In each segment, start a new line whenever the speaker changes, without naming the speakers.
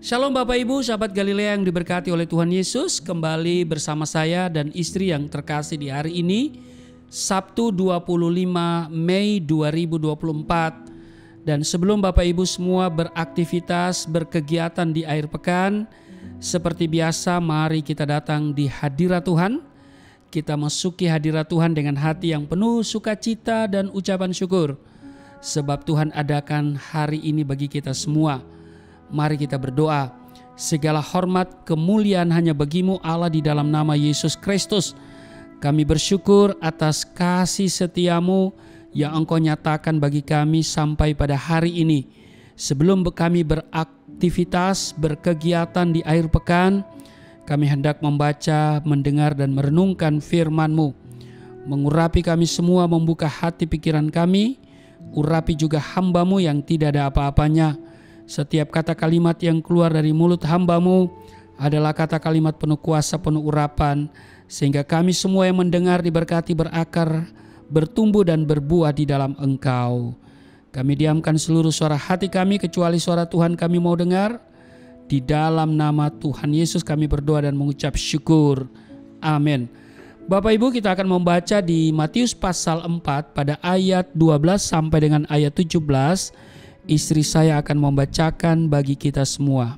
Shalom Bapak Ibu, sahabat Galilea yang diberkati oleh Tuhan Yesus. Kembali bersama saya dan istri yang terkasih di hari ini, Sabtu 25 Mei 2024. Dan sebelum Bapak Ibu semua beraktivitas, berkegiatan di akhir pekan, seperti biasa mari kita datang di hadirat Tuhan. Kita masuki hadirat Tuhan dengan hati yang penuh sukacita dan ucapan syukur. Sebab Tuhan adakan hari ini bagi kita semua. Mari kita berdoa. Segala hormat kemuliaan hanya bagimu Allah di dalam nama Yesus Kristus. Kami bersyukur atas kasih setiamu yang Engkau nyatakan bagi kami sampai pada hari ini. Sebelum kami beraktivitas, berkegiatan di akhir pekan, kami hendak membaca, mendengar dan merenungkan firman-Mu. Mengurapi kami semua, membuka hati pikiran kami, urapi juga hamba-Mu yang tidak ada apa-apanya. Setiap kata kalimat yang keluar dari mulut hamba-Mu adalah kata kalimat penuh kuasa, penuh urapan. Sehingga kami semua yang mendengar diberkati, berakar, bertumbuh dan berbuah di dalam Engkau. Kami diamkan seluruh suara hati kami kecuali suara Tuhan kami mau dengar. Di dalam nama Tuhan Yesus kami berdoa dan mengucap syukur. Amin. Bapak Ibu, kita akan membaca di Matius pasal 4 pada ayat 12 sampai dengan ayat 17. Istri saya akan membacakan bagi kita semua.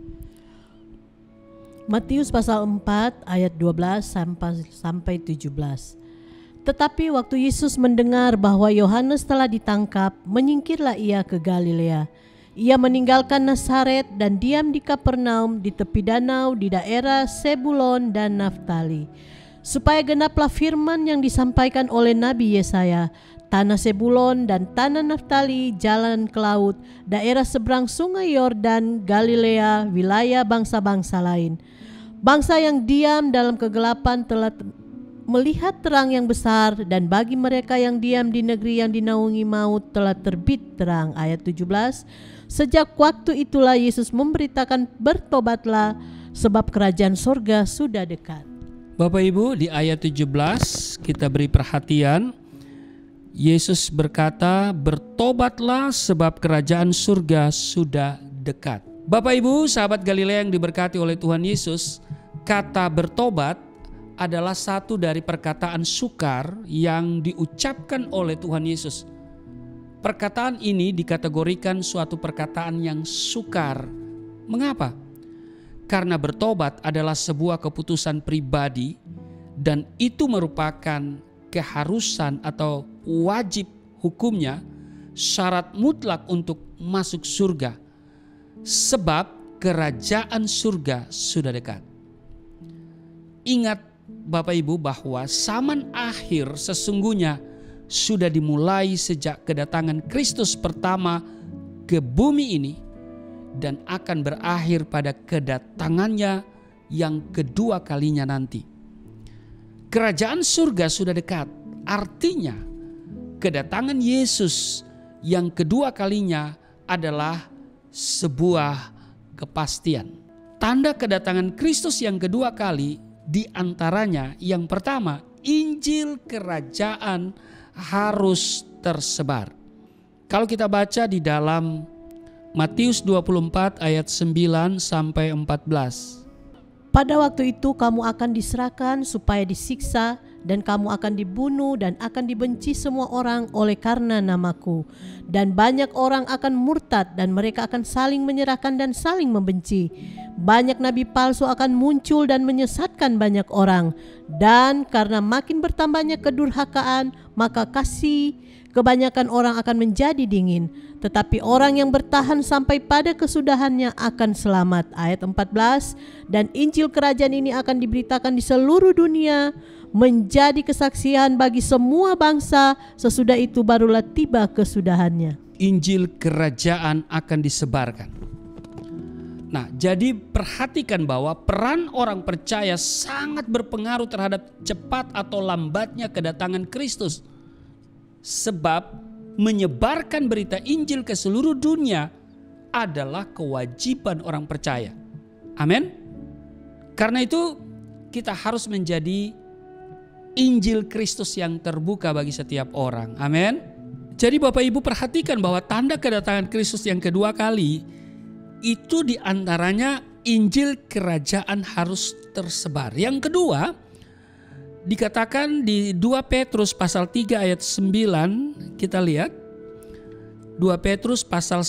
Matius pasal 4 ayat 12 sampai 17. Tetapi waktu Yesus mendengar bahwa Yohanes telah ditangkap, menyingkirlah ia ke Galilea. Ia meninggalkan Nazaret dan diam di Kapernaum di tepi danau di daerah Sebulon dan Naftali. Supaya genaplah firman yang disampaikan oleh Nabi Yesaya, tanah Sebulon dan tanah Naftali, jalan ke laut, daerah seberang sungai Yordan, Galilea, wilayah bangsa-bangsa lain. Bangsa yang diam dalam kegelapan telah melihat terang yang besar, dan bagi mereka yang diam di negeri yang dinaungi maut telah terbit terang. Ayat 17. Sejak waktu itulah Yesus memberitakan, bertobatlah sebab kerajaan sorga sudah dekat.
Bapak Ibu, di ayat 17 kita beri perhatian. Yesus berkata, bertobatlah sebab kerajaan surga sudah dekat. Bapak Ibu, sahabat Galilea yang diberkati oleh Tuhan Yesus, kata bertobat adalah satu dari perkataan sukar yang diucapkan oleh Tuhan Yesus. Perkataan ini dikategorikan suatu perkataan yang sukar. Mengapa? Karena bertobat adalah sebuah keputusan pribadi dan itu merupakan keharusan atau wajib hukumnya, syarat mutlak untuk masuk surga. Sebab kerajaan surga sudah dekat. Ingat Bapak Ibu bahwa zaman akhir sesungguhnya sudah dimulai sejak kedatangan Kristus pertama ke bumi ini dan akan berakhir pada kedatangannya yang kedua kalinya nanti. Kerajaan surga sudah dekat. Artinya kedatangan Yesus yang kedua kalinya adalah sebuah kepastian. Tanda kedatangan Kristus yang kedua kali diantaranya yang pertama, Injil kerajaan harus tersebar. Kalau kita baca di dalam Matius 24 ayat 9 sampai 14.
Pada waktu itu kamu akan diserahkan supaya disiksa, dan kamu akan dibunuh dan akan dibenci semua orang oleh karena namaku. Dan banyak orang akan murtad dan mereka akan saling menyerahkan dan saling membenci. Banyak nabi palsu akan muncul dan menyesatkan banyak orang. Dan karena makin bertambahnya kedurhakaan, maka kasih kebanyakan orang akan menjadi dingin. Tetapi orang yang bertahan sampai pada kesudahannya akan selamat. Ayat 14. Dan Injil kerajaan ini akan diberitakan di seluruh dunia, menjadi kesaksian bagi semua bangsa. Sesudah itu barulah tiba kesudahannya.
Injil kerajaan akan disebarkan. Nah, jadi perhatikan bahwa peran orang percaya sangat berpengaruh terhadap cepat atau lambatnya kedatangan Kristus. Sebab menyebarkan berita Injil ke seluruh dunia adalah kewajiban orang percaya. Amin. Karena itu kita harus menjadi Injil Kristus yang terbuka bagi setiap orang. Amin. Jadi Bapak Ibu perhatikan bahwa tanda kedatangan Kristus yang kedua kali itu diantaranya Injil Kerajaan harus tersebar. Yang kedua, dikatakan di 2 Petrus pasal 3 ayat 9, kita lihat 2 Petrus pasal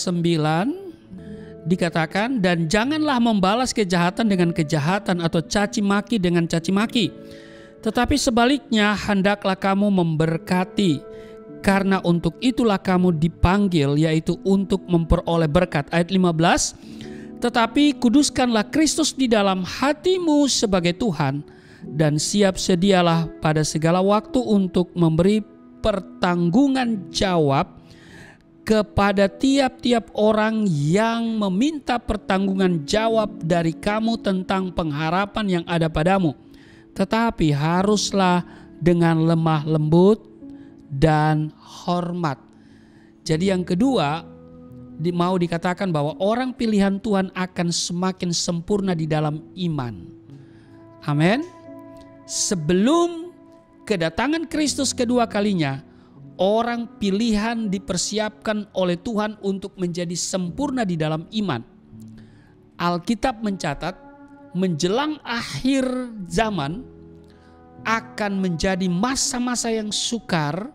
9 dikatakan, dan janganlah membalas kejahatan dengan kejahatan atau caci maki dengan caci maki, tetapi sebaliknya hendaklah kamu memberkati, karena untuk itulah kamu dipanggil, yaitu untuk memperoleh berkat. Ayat 15, tetapi kuduskanlah Kristus di dalam hatimu sebagai Tuhan, dan siap sedialah pada segala waktu untuk memberi pertanggungan jawab kepada tiap-tiap orang yang meminta pertanggungan jawab dari kamu tentang pengharapan yang ada padamu. Tetapi haruslah dengan lemah lembut dan hormat. Jadi yang kedua, mau dikatakan bahwa orang pilihan Tuhan akan semakin sempurna di dalam iman. Amin. Sebelum kedatangan Kristus kedua kalinya, orang pilihan dipersiapkan oleh Tuhan untuk menjadi sempurna di dalam iman. Alkitab mencatat menjelang akhir zaman akan menjadi masa-masa yang sukar,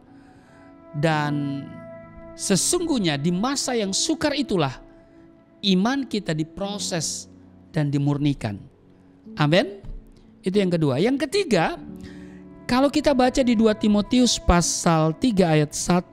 dan sesungguhnya di masa yang sukar itulah iman kita diproses dan dimurnikan. Amin. Itu yang kedua. Yang ketiga, kalau kita baca di 2 Timotius pasal 3 ayat 1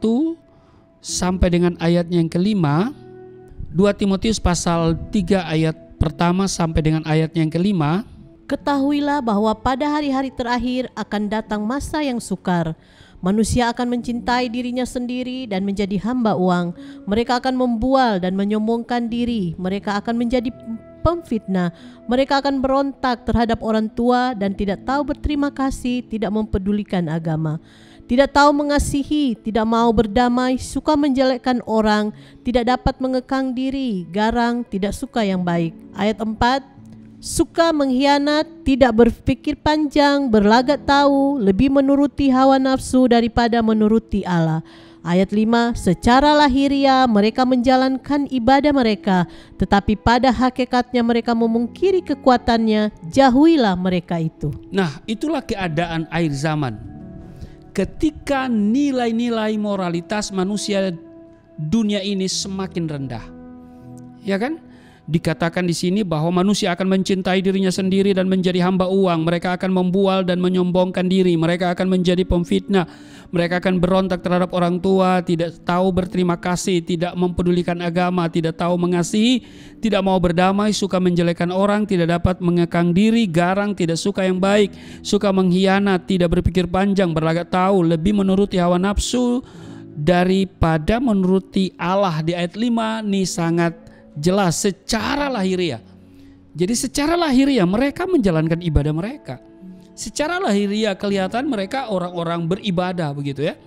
sampai dengan ayatnya yang kelima, 2 Timotius pasal 3 ayat pertama sampai dengan ayatnya yang kelima,
ketahuilah bahwa pada hari-hari terakhir akan datang masa yang sukar. Manusia akan mencintai dirinya sendiri dan menjadi hamba uang. Mereka akan membual dan menyombongkan diri. Mereka akan menjadi pemfitnah. Mereka akan berontak terhadap orang tua dan tidak tahu berterima kasih, tidak mempedulikan agama, tidak tahu mengasihi, tidak mau berdamai, suka menjelekkan orang, tidak dapat mengekang diri, garang, tidak suka yang baik. Ayat 4, suka mengkhianat, tidak berpikir panjang, berlagak tahu, lebih menuruti hawa nafsu daripada menuruti Allah. Ayat 5, secara lahiriah mereka menjalankan ibadah mereka, tetapi pada hakikatnya mereka memungkiri kekuatannya, jauhilah mereka itu.
Nah, itulah keadaan akhir zaman. Ketika nilai-nilai moralitas manusia dunia ini semakin rendah. Ya kan? Dikatakan di sini bahwa manusia akan mencintai dirinya sendiri dan menjadi hamba uang. Mereka akan membual dan menyombongkan diri. Mereka akan menjadi pemfitnah. Mereka akan berontak terhadap orang tua, tidak tahu berterima kasih, tidak mempedulikan agama, tidak tahu mengasihi, tidak mau berdamai, suka menjelekkan orang, tidak dapat mengekang diri, garang, tidak suka yang baik, suka mengkhianat, tidak berpikir panjang, berlagak tahu, lebih menuruti hawa nafsu daripada menuruti Allah. Di ayat 5 ini sangat jelas secara lahiriah. Jadi secara lahiriah mereka menjalankan ibadah mereka. Secara lahiriah kelihatan mereka orang-orang beribadah begitu ya.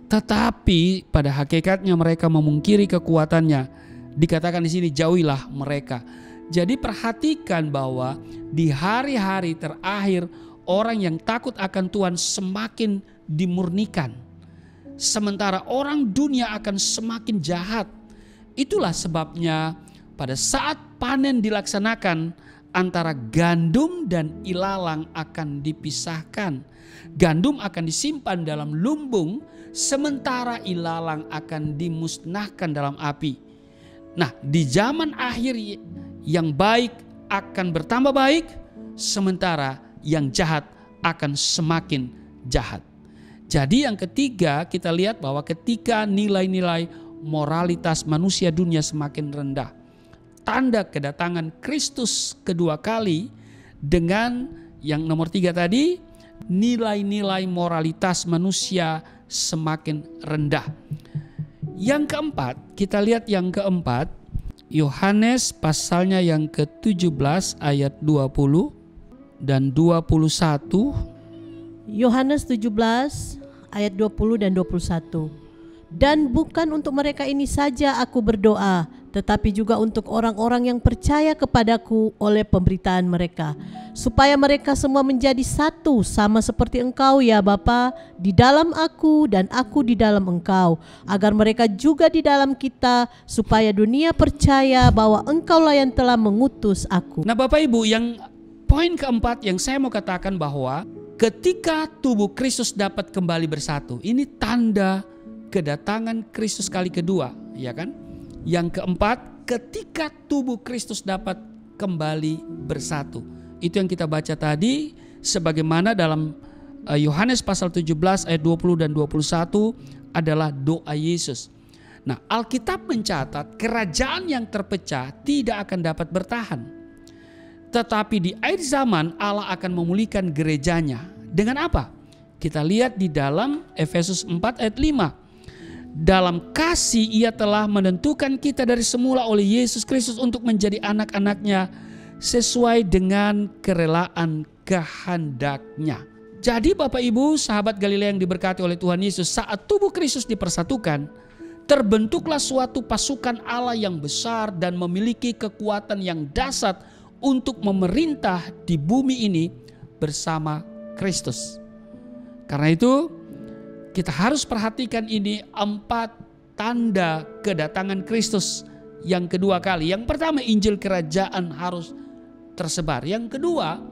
Tetapi pada hakikatnya mereka memungkiri kekuatannya. Dikatakan di sini jauhilah mereka. Jadi perhatikan bahwa di hari-hari terakhir orang yang takut akan Tuhan semakin dimurnikan. Sementara orang dunia akan semakin jahat. Itulah sebabnya pada saat panen dilaksanakan, antara gandum dan ilalang akan dipisahkan. Gandum akan disimpan dalam lumbung, sementara ilalang akan dimusnahkan dalam api. Nah, di zaman akhir yang baik akan bertambah baik, sementara yang jahat akan semakin jahat. Jadi yang ketiga, kita lihat bahwa ketika nilai-nilai moralitas manusia dunia semakin rendah, tanda kedatangan Kristus kedua kali dengan yang nomor 3 tadi, nilai-nilai moralitas manusia semakin rendah. Yang keempat, kita lihat yang keempat, Yohanes pasalnya yang ke-17 ayat 20 dan 21.
Yohanes 17 ayat 20 dan 21. Dan bukan untuk mereka ini saja aku berdoa, tetapi juga untuk orang-orang yang percaya kepadaku oleh pemberitaan mereka, supaya mereka semua menjadi satu, sama seperti Engkau ya Bapa, di dalam aku dan aku di dalam Engkau, agar mereka juga di dalam kita, supaya dunia percaya bahwa Engkaulah yang telah mengutus aku.
Nah Bapak Ibu, yang poin keempat yang saya mau katakan bahwa ketika tubuh Kristus dapat kembali bersatu, ini tanda kedatangan Kristus kali kedua, ya kan? Yang keempat, ketika tubuh Kristus dapat kembali bersatu. Itu yang kita baca tadi, sebagaimana dalam Yohanes pasal 17 ayat 20 dan 21 adalah doa Yesus. Nah, Alkitab mencatat kerajaan yang terpecah tidak akan dapat bertahan. Tetapi di akhir zaman Allah akan memulihkan gerejanya. Dengan apa? Kita lihat di dalam Efesus 4 ayat 5. Dalam kasih ia telah menentukan kita dari semula oleh Yesus Kristus untuk menjadi anak-anaknya sesuai dengan kerelaan kehendaknya. Jadi Bapak Ibu, sahabat Galilea yang diberkati oleh Tuhan Yesus, saat tubuh Kristus dipersatukan, terbentuklah suatu pasukan Allah yang besar dan memiliki kekuatan yang dahsyat untuk memerintah di bumi ini bersama Kristus. Karena itu kita harus perhatikan ini 4 tanda kedatangan Kristus yang kedua kali. Yang pertama, Injil kerajaan harus tersebar. Yang kedua,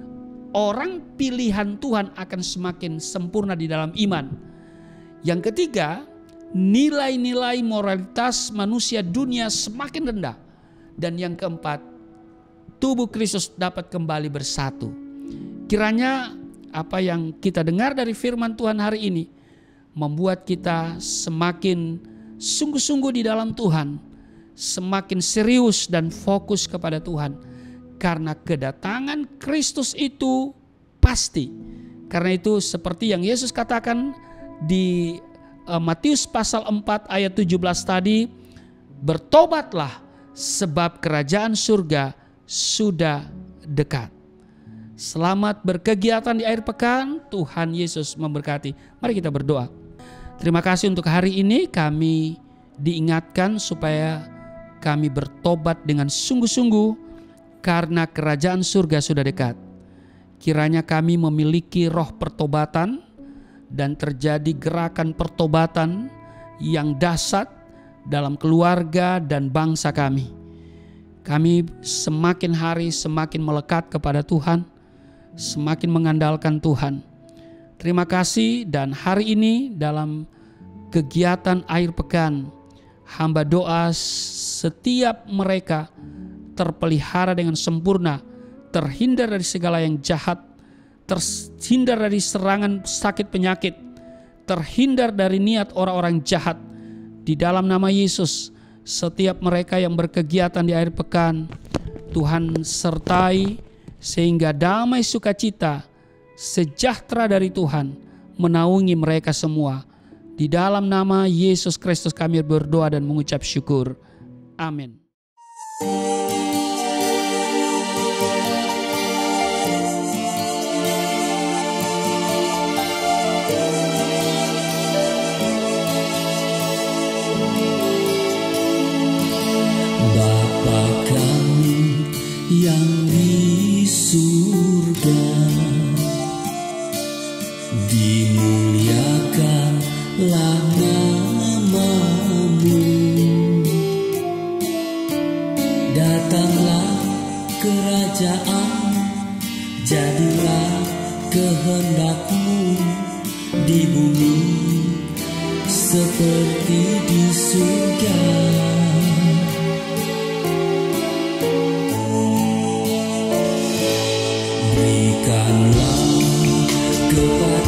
orang pilihan Tuhan akan semakin sempurna di dalam iman. Yang ketiga, nilai-nilai moralitas manusia dunia semakin rendah. Dan yang keempat, tubuh Kristus dapat kembali bersatu. Kiranya apa yang kita dengar dari firman Tuhan hari ini membuat kita semakin sungguh-sungguh di dalam Tuhan, semakin serius dan fokus kepada Tuhan. Karena kedatangan Kristus itu pasti. Karena itu seperti yang Yesus katakan di Matius pasal 4 ayat 17 tadi, bertobatlah sebab kerajaan surga sudah dekat. Selamat berkegiatan di akhir pekan. Tuhan Yesus memberkati. Mari kita berdoa. Terima kasih untuk hari ini kami diingatkan supaya kami bertobat dengan sungguh-sungguh karena kerajaan surga sudah dekat. Kiranya kami memiliki roh pertobatan dan terjadi gerakan pertobatan yang dahsyat dalam keluarga dan bangsa kami. Kami semakin hari semakin melekat kepada Tuhan, semakin mengandalkan Tuhan. Terima kasih, dan hari ini dalam kegiatan akhir pekan, hamba doa setiap mereka terpelihara dengan sempurna, terhindar dari segala yang jahat, terhindar dari serangan sakit penyakit, terhindar dari niat orang-orang jahat. Di dalam nama Yesus, setiap mereka yang berkegiatan di akhir pekan, Tuhan sertai sehingga damai sukacita, sejahtera dari Tuhan menaungi mereka semua. Di dalam nama Yesus Kristus kami berdoa dan mengucap syukur. Amin.
Bapa kami yang di surga, dimuliakanlah nama-Mu. Datanglah kerajaan, jadilah kehendak-Mu di bumi seperti di surga. Berikanlah kepada